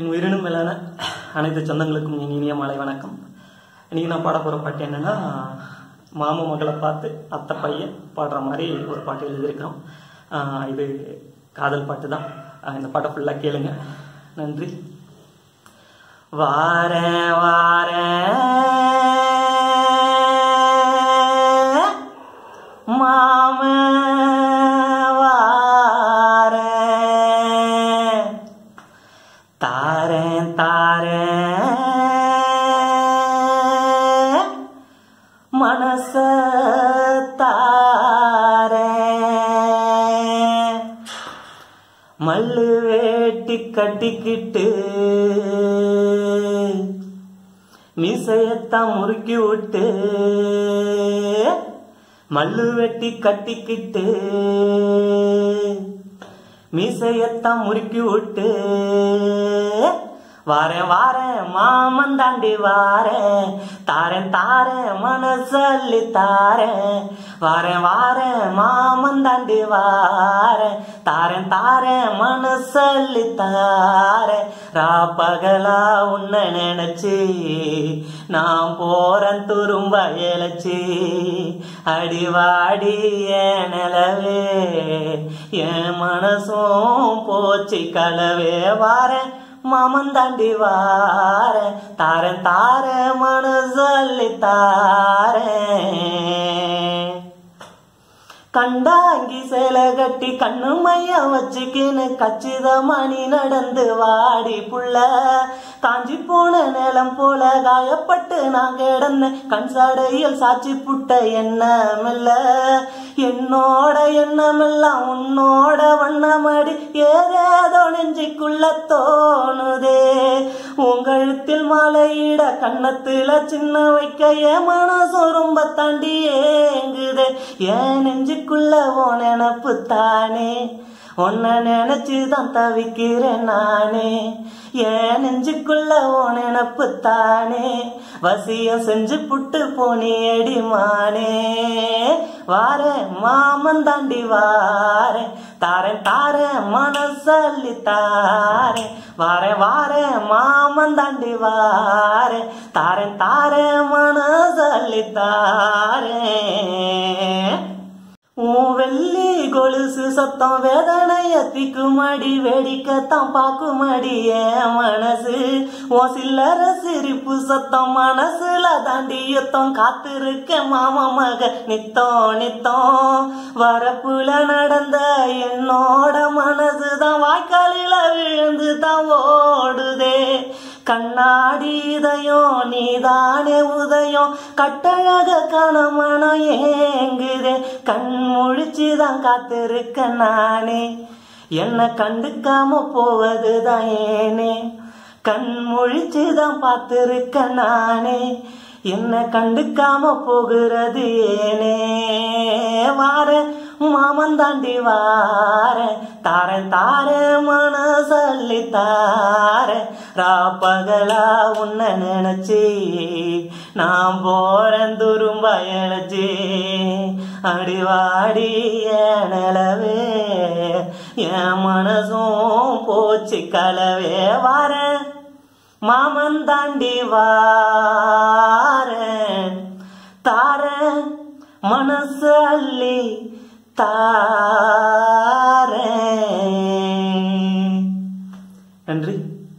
என் உயிரினும் மேலான அனைத்து சொந்தங்களுக்கும் என் இனிய மாலை வணக்கம். இன்னைக்கு நான் பாட போகிற பாட்டு என்னன்னா, மாமா மகளை பார்த்து அத்தை பையன் பாடுற மாதிரி ஒரு பாட்டு எழுதியிருக்கிறோம். இது காதல் பாட்டு தான். இந்த பாட்டை ஃபுல்லாக கேளுங்க. நன்றி. வாரேன் மாம மனச தாரே, மல்லு வேட்டி கட்டிக்கிட்டு மீசையத்தான் முறுக்கி விட்டு, மல்லு வெட்டி கட்டிக்கிட்டு மீசையத்தான் முறுக்கி விட்டு, வாரேன் மாமன் தாண்டி வாரேன், தாரேன் மனசல்லி தாரேன், வாரேன் மாமன் தாண்டி வாரேன், தாரேன் மனசல்லி தாரேன். ராப்பகலா உன்னை நினைச்சு நான் போறேன் துரும்ப இழைச்சி, அடிவாடி என் நிலவே என் மனசும் போச்சு கலவே. வாரேன் மாமன் தாண்டி வாரேன், தாரேன் மனசல்லி தாரேன். கண்டாங்கி சேலை கட்டி கண்ணு மைய வச்சுக்கின்னு கச்சிதமா நீ நடந்து வாடி புள்ள, காஞ்சி போன நிலம் போல காயப்பட்டு நான் கிடந்த கண் சாடையில் சாட்சி புட்ட எண்ணமில்ல, என்னோட எண்ணமெல்லாம் உன்னோட வண்ணமடி ஏதேதோ நெஞ்சிக்குள்ள தோணுதே. உங்கழுத்தில் மாலையிட கண்ணத்துல சின்ன வைக்க என் மனசு ரொம்ப தாண்டி ஏங்குதே. என் நெஞ்சுக்குள்ள ஓ நினப்பு தானே, உன்னை நினைச்சுதான் தவிக்கிறேன் நானே. என் நெஞ்சுக்குள்ள ஓ நினப்பு தானே, வசியம் செஞ்சு புட்டு போனியடி மானே. வாரேன் மாமன் தாண்டி வாரேன், தாரேன் மனசல்லி தாரேன், வாரேன் மாமன் தாண்டி வாரேன், தாரேன் மனசல்லி தாரேன். உன் வெள்ளி கொலுசு சத்தம் வேதனைய திக்குமடி, வேடிக்கத்தான் பாக்குமடி என் மனசு. உன் சில்லற சிரிப்பு சத்தம் மனசுல தாண்டி யுத்தம், காத்திருக்க மாமா மக நித்தம். வரப்புல நடந்த என்னோட மனசுதான் வாய்க்காலில விழுந்து தான் ஓடுதே. கண்ணாடி இதயம் நீதானே உதயம், கட்டழக கணமனம் ஏங்குதே. கண் முழிச்சுதான் காத்திருக்க நானே, என்ன கண்டுக்காம போவதுதான் ஏனே. கண் முழிச்சுதான் பார்த்திருக்க நானே, என்ன கண்டுக்காம போகிறது ஏனே. வாரேன் மாமன் தாண்டி வாரேன், தாரேன் மனசல்லி தாரேன். ராப்பகலா உன்னை நினைச்சி நான் போறேன் துரும்ப இழைச்சி, அடிவாடி என் நிலவே என் மனசும் போச்சு கலவே. வாரேன் மாமன் தாண்டி வாரேன், தாரேன் மனசல்லி தாரேன். நன்றி.